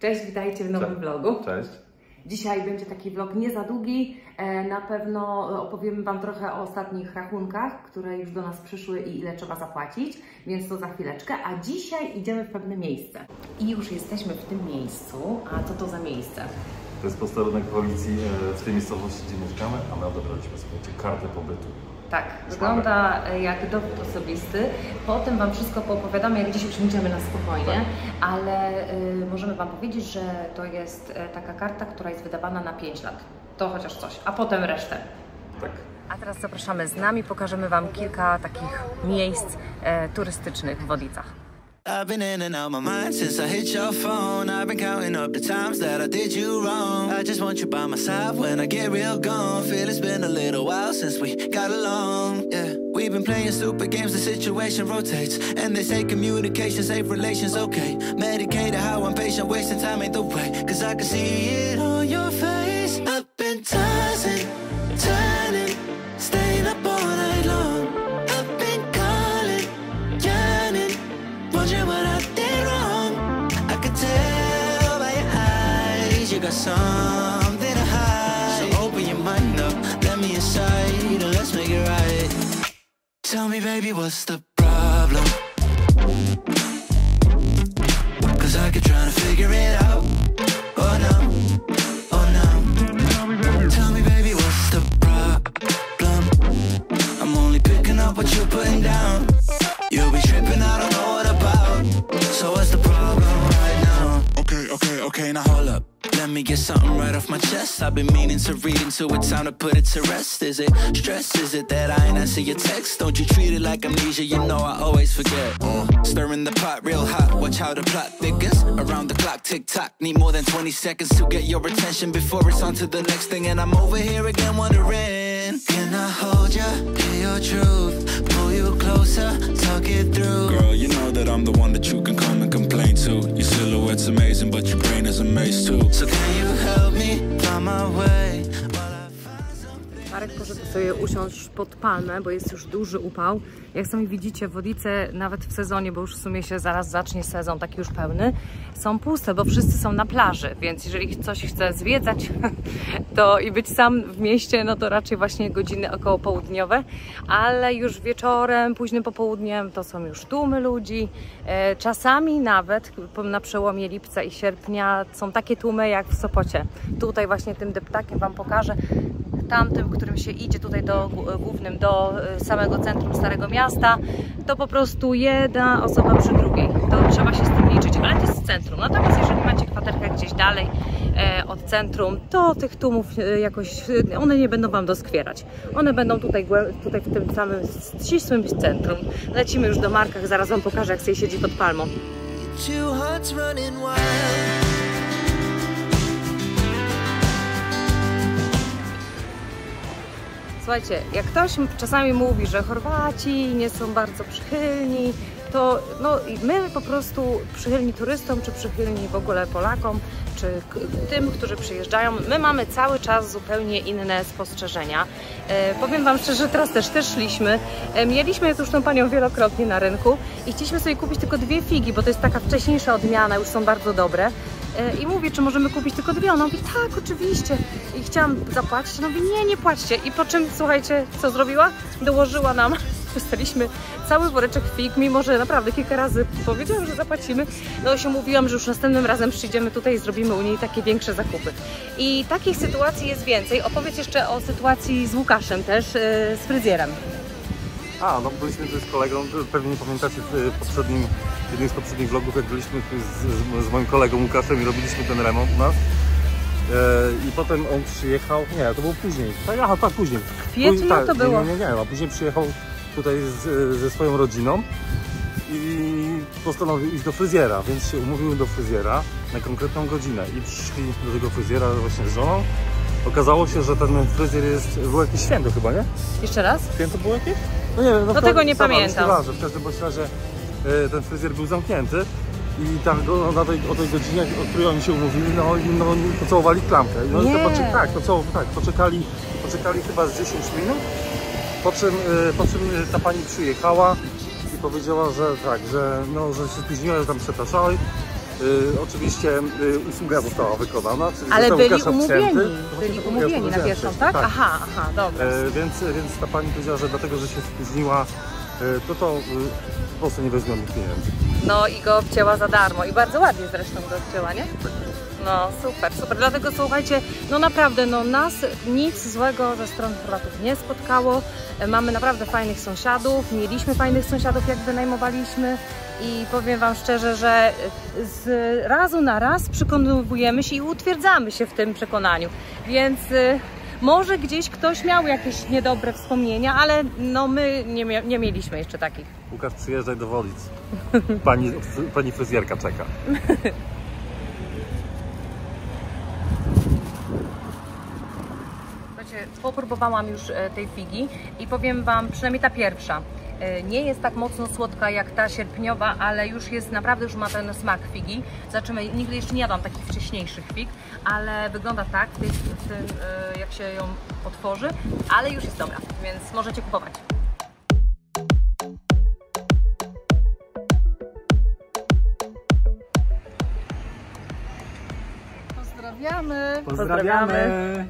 Cześć, witajcie w nowym vlogu. Cześć. Dzisiaj będzie taki vlog nie za długi. Na pewno opowiemy Wam trochę o ostatnich rachunkach, które już do nas przyszły i ile trzeba zapłacić, więc to za chwileczkę. A dzisiaj idziemy w pewne miejsce. I już jesteśmy w tym miejscu. A co to za miejsce? To jest posterunek policji w tej miejscowości, gdzie mieszkamy, a my odebraliśmy, słuchajcie, kartę pobytu. Tak, wygląda jak dowód osobisty. Potem Wam wszystko poopowiadamy, jak dziś usiądziemy na spokojnie, ale możemy Wam powiedzieć, że to jest taka karta, która jest wydawana na 5 lat. To chociaż coś, a potem resztę. Tak. A teraz zapraszamy z nami, pokażemy Wam kilka takich miejsc turystycznych w Wodicach. I've been in and out my mind since I hit your phone. I've been counting up the times that I did you wrong. I just want you by my side when I get real gone. Feel it's been a little while since we got along. Yeah, we've been playing stupid games, the situation rotates. And they say communication, safe relations, okay. Medicated how I'm patient, wasting time ain't the way. Cause I can see it on your face. I've been tossing, turning, staying up all night long. I've been calling, yearning, wondering what I did wrong. I could tell by your eyes you got something to hide. So open your mind up, let me inside, and let's make it right. Tell me, baby, what's the problem? Cause I keep trying to figure it out. Oh no, oh no. Tell me, baby, what's the problem? I'm only picking up what you're putting down. You'll be tripping, I don't know what about. So what's the problem right now? Okay, now hold up. Let me get something right off my chest. I've been meaning to read into it, time to put it to rest. Is it stress? Is it that I ain't answer your text? Don't you treat it like amnesia, you know I always forget. Stirring the pot real hot, watch how the plot thickens. Around the clock, tick-tock, need more than 20 seconds to get your attention before it's on to the next thing. And I'm over here again wondering, can I hold ya, hear your truth, pull you closer, talk it through? Girl, you know that I'm the one that you can come and complain to. Your silhouette's amazing, but your brain is a maze too. So can you help me find my way? Marek poszedł sobie usiąść pod palmę, bo jest już duży upał. Jak sami widzicie, Wodice nawet w sezonie, bo już w sumie się zaraz zacznie sezon taki już pełny, są puste, bo wszyscy są na plaży, więc jeżeli ktoś chce zwiedzać to i być sam w mieście, no to raczej właśnie godziny około południowe, ale już wieczorem, późnym popołudniem to są już tłumy ludzi. Czasami nawet na przełomie lipca i sierpnia są takie tłumy jak w Sopocie. Tutaj właśnie tym deptakiem Wam pokażę. Tamtym, którym się idzie tutaj głównym do samego centrum Starego Miasta, to po prostu jedna osoba przy drugiej. To trzeba się z tym liczyć, ale to jest centrum. Natomiast jeżeli macie kwaterkę gdzieś dalej od centrum, to tych tłumów jakoś, one nie będą Wam doskwierać. One będą tutaj w tym samym ścisłym centrum. Lecimy już do Markach, zaraz Wam pokażę, jak sobie siedzi pod palmą. Słuchajcie, jak ktoś czasami mówi, że Chorwaci nie są bardzo przychylni, to no, my po prostu przychylni turystom, czy przychylni w ogóle Polakom, czy tym, którzy przyjeżdżają, my mamy cały czas zupełnie inne spostrzeżenia. Powiem Wam szczerze, teraz też szliśmy. Mieliśmy już tą panią wielokrotnie na rynku i chcieliśmy sobie kupić tylko 2 figi, bo to jest taka wcześniejsza odmiana, już są bardzo dobre. I mówię, czy możemy kupić tylko 2? Ona mówi, tak, oczywiście. I chciałam zapłacić, ona mówi, nie płaćcie. I po czym, słuchajcie, co zrobiła? Dołożyła nam, dostaliśmy cały woreczek fig, mimo że naprawdę kilka razy powiedziałam, że zapłacimy. No się mówiłam, że już następnym razem przyjdziemy tutaj i zrobimy u niej takie większe zakupy. I takich sytuacji jest więcej. Opowiedz jeszcze o sytuacji z Łukaszem też, z fryzjerem. No byliśmy tu z kolegą, pewnie nie pamiętacie w jednym z poprzednich vlogów, jak byliśmy z moim kolegą Łukaszem i robiliśmy ten remont u nas. I potem on przyjechał, nie, to było później, tak, później. W kwietniu to było? Nie, a później przyjechał tutaj ze swoją rodziną i postanowił iść do fryzjera, więc się umówił do fryzjera na konkretną godzinę i przyszli do tego fryzjera właśnie z żoną. Okazało się, że ten fryzjer było jakieś święto chyba, nie? Jeszcze raz? Święto było jakieś? No nie wiem, no tego nie pamiętam. W każdym razie ten fryzjer był zamknięty i tam o tej godzinie, o której oni się umówili, no pocałowali klamkę. No i poczekali chyba z 10 minut, po czym ta pani przyjechała i powiedziała, że tak, że się spóźniła, że tam przepraszała Oczywiście usługa została wykonana. Ale byli Łukasz umówieni, obcięty. na pierwszą, tak? Tak. Aha, dobra. Więc ta pani powiedziała, że dlatego, że się spóźniła, to po prostu nie weźmie mi pieniędzy. No i go obcięła za darmo i bardzo ładnie zresztą go obcięła, nie? No super. Dlatego słuchajcie, no naprawdę, no nas nic złego ze strony Chorwatów nie spotkało. Mamy naprawdę fajnych sąsiadów, mieliśmy fajnych sąsiadów, jak wynajmowaliśmy i powiem Wam szczerze, że z razu na raz przekonujemy się i utwierdzamy się w tym przekonaniu, więc może gdzieś ktoś miał jakieś niedobre wspomnienia, ale no my nie mieliśmy jeszcze takich. Łukasz, przyjeżdżaj do Wolic. Pani fryzjerka czeka. Popróbowałam już tej figi i powiem Wam, przynajmniej ta pierwsza, nie jest tak mocno słodka jak ta sierpniowa, ale już jest, naprawdę już ma ten smak figi. Zobaczymy, nigdy jeszcze nie jadłam takich wcześniejszych fig, ale wygląda tak, w tym, jak się ją otworzy, ale już jest dobra, więc możecie kupować. Pozdrawiamy! Pozdrawiamy!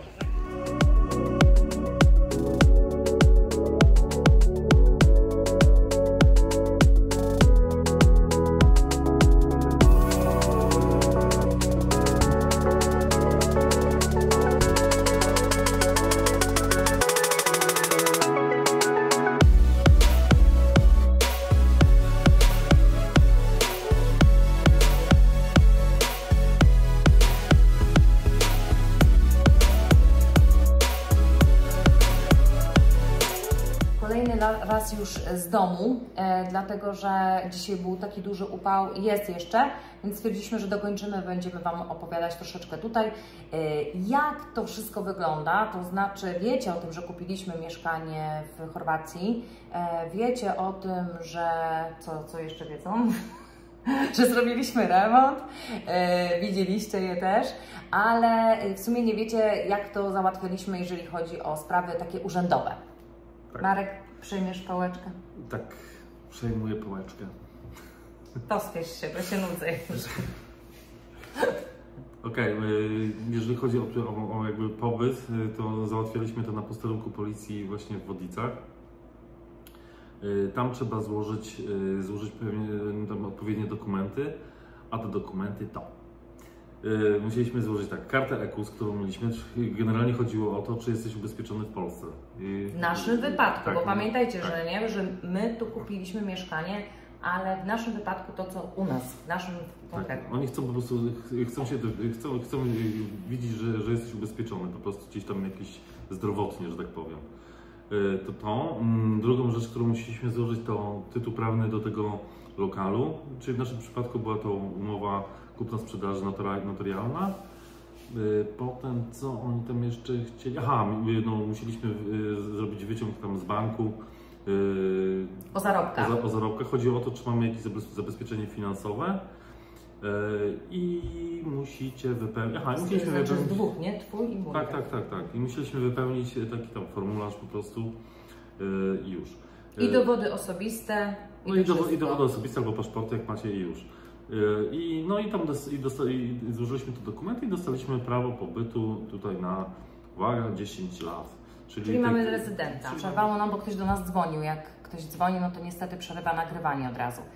Raz już z domu, dlatego że dzisiaj był taki duży upał, jest jeszcze, więc stwierdziliśmy, że dokończymy, będziemy Wam opowiadać troszeczkę tutaj, jak to wszystko wygląda, to znaczy wiecie o tym, że kupiliśmy mieszkanie w Chorwacji, wiecie o tym, że, co jeszcze wiedzą? Że zrobiliśmy remont, widzieliście je też, ale w sumie nie wiecie, jak to załatwiliśmy, jeżeli chodzi o sprawy takie urzędowe. Tak. Marek, przyjmiesz pałeczkę? Tak, przejmuję pałeczkę. Pospiesz się, bo się nudzę. Okej, jeżeli chodzi o jakby pobyt, to załatwialiśmy to na posterunku policji właśnie w Wodicach. Tam trzeba złożyć tam odpowiednie dokumenty, a te dokumenty to. Musieliśmy złożyć tak, kartę EKUS, którą mieliśmy. Generalnie chodziło o to, czy jesteś ubezpieczony w Polsce. W naszym wypadku, tak, bo pamiętajcie, tak. że my tu kupiliśmy mieszkanie, ale w naszym wypadku to, co u nas, w naszym konkretnym. Tak, oni chcą po prostu, chcą widzieć, że jesteś ubezpieczony, po prostu gdzieś tam jakieś zdrowotnie, że tak powiem. Drugą rzecz, którą musieliśmy złożyć, to tytuł prawny do tego lokalu, czyli w naszym przypadku była to umowa kupno-sprzedaży notarialna. Potem co oni tam jeszcze chcieli? Aha, no, musieliśmy zrobić wyciąg tam z banku. O zarobkach. O zarobkach. Chodzi o to, czy mamy jakieś zabezpieczenie finansowe. I musicie wypełnić. Aha, musieliśmy wypełnić. Z dwóch, nie? Twój i mój. Tak. I musieliśmy wypełnić taki tam formularz po prostu i już. I dowody osobiste. I dowody osobiste albo paszporty, jak macie, i już. I złożyliśmy te dokumenty i dostaliśmy prawo pobytu tutaj na, uwaga, 10 lat. Czyli mamy rezydenta. Przerwało nam, bo ktoś do nas dzwonił. Jak ktoś dzwoni, no to niestety przerywa nagrywanie od razu.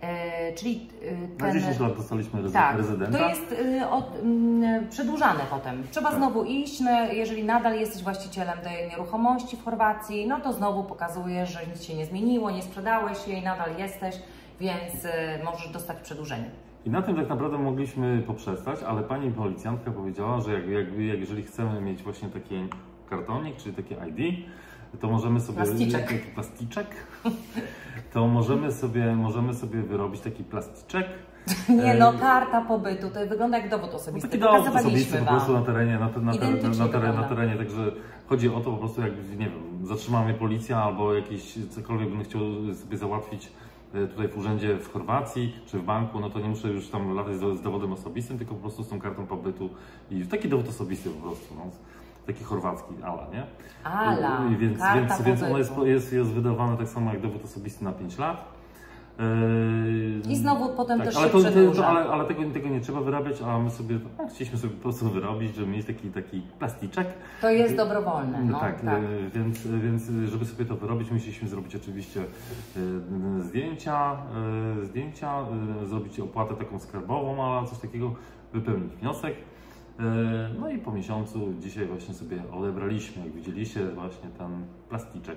Na 10 lat dostaliśmy rezydenta. To jest przedłużane potem. Trzeba znowu iść, jeżeli nadal jesteś właścicielem tej nieruchomości w Chorwacji, no to znowu pokazuje, że nic się nie zmieniło, nie sprzedałeś jej, nadal jesteś, więc możesz dostać przedłużenie. I na tym tak naprawdę mogliśmy poprzestać, ale pani policjantka powiedziała, że jeżeli chcemy mieć właśnie taki kartonik, czyli takie ID, to możemy sobie... Plasticzek? To możemy sobie wyrobić taki plasticzek. Nie no, karta pobytu, to wygląda jak dowód osobisty. Taki dowód osobisty po prostu na terenie, także chodzi o to po prostu, jak nie wiem, zatrzyma mnie policja albo jakieś cokolwiek będę chciał sobie załatwić tutaj w urzędzie w Chorwacji czy w banku, no to nie muszę już tam latać z dowodem osobistym, tylko po prostu z tą kartą pobytu i taki dowód osobisty po prostu, no, taki chorwacki, nie? Więc ona jest wydawana tak samo jak dowód osobisty na 5 lat. I znowu potem tak, też ale się to, przedłuża. ale tego nie trzeba wyrabiać, a my sobie chcieliśmy sobie po prostu wyrobić, żeby mieć taki plasticzek. To jest dobrowolne. No, tak, więc żeby sobie to wyrobić, musieliśmy zrobić oczywiście zdjęcia, zrobić opłatę taką skarbową, ale coś takiego, wypełnić wniosek. No i po miesiącu dzisiaj właśnie sobie odebraliśmy, jak widzieliście, właśnie ten plasticzek.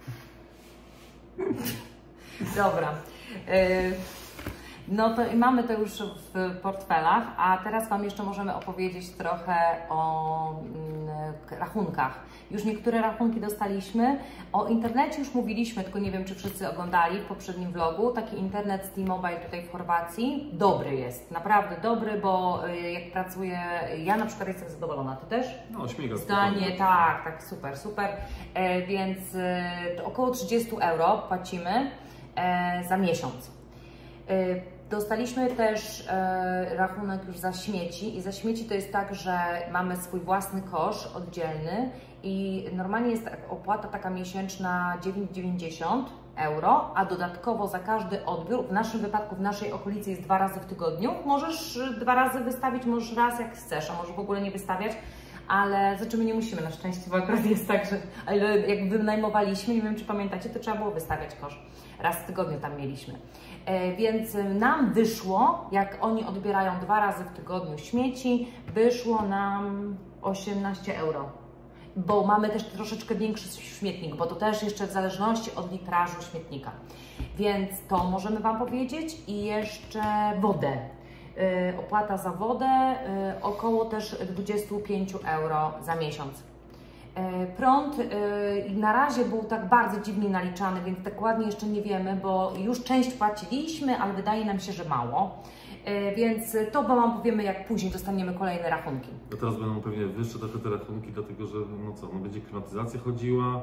Dobra. No to mamy to już w portfelach, a teraz Wam jeszcze możemy opowiedzieć trochę o rachunkach. Już niektóre rachunki dostaliśmy. O internecie już mówiliśmy, tylko nie wiem, czy wszyscy oglądali w poprzednim vlogu. Taki internet z T-Mobile tutaj w Chorwacji dobry jest, naprawdę dobry, bo jak pracuję, ja na przykład jestem zadowolona, Ty też? No, śmiga. Zdanie, tak, super. Więc około 30 euro płacimy za miesiąc. Dostaliśmy też rachunek już za śmieci i za śmieci to jest tak, że mamy swój własny kosz oddzielny i normalnie jest opłata taka miesięczna 9,90 euro, a dodatkowo za każdy odbiór, w naszym wypadku, w naszej okolicy jest 2 razy w tygodniu, możesz 2 razy wystawić, możesz raz jak chcesz, a możesz w ogóle nie wystawiać. Ale my nie musimy na szczęście, bo akurat jest tak, że ale jak wynajmowaliśmy, nie wiem czy pamiętacie, to trzeba było wystawiać kosz. Raz w tygodniu tam mieliśmy. Więc nam wyszło, jak oni odbierają 2 razy w tygodniu śmieci, wyszło nam 18 euro. Bo mamy też troszeczkę większy śmietnik, bo to też jeszcze w zależności od litrażu śmietnika. Więc to możemy Wam powiedzieć i jeszcze wodę. Opłata za wodę około też 25 euro za miesiąc. Prąd na razie był tak bardzo dziwnie naliczany, więc dokładnie jeszcze nie wiemy, bo już część płaciliśmy, ale wydaje nam się, że mało. Więc to Wam powiemy, jak później dostaniemy kolejne rachunki. No teraz będą pewnie wyższe te rachunki, dlatego że będzie klimatyzacja chodziła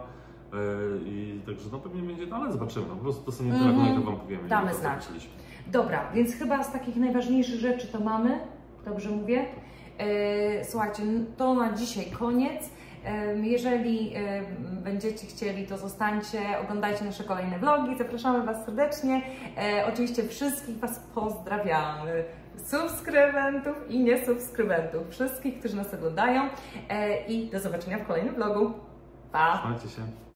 i także pewnie będzie, ale zobaczymy. Po prostu to są te rachunki, to Wam powiemy. Damy znać. Dobra, więc chyba z takich najważniejszych rzeczy to mamy. Dobrze mówię? Słuchajcie, to na dzisiaj koniec. Jeżeli będziecie chcieli, to zostańcie, oglądajcie nasze kolejne vlogi, zapraszamy Was serdecznie. Oczywiście wszystkich Was pozdrawiamy, subskrybentów i niesubskrybentów, wszystkich, którzy nas oglądają i do zobaczenia w kolejnym vlogu. Pa! Trzymajcie się.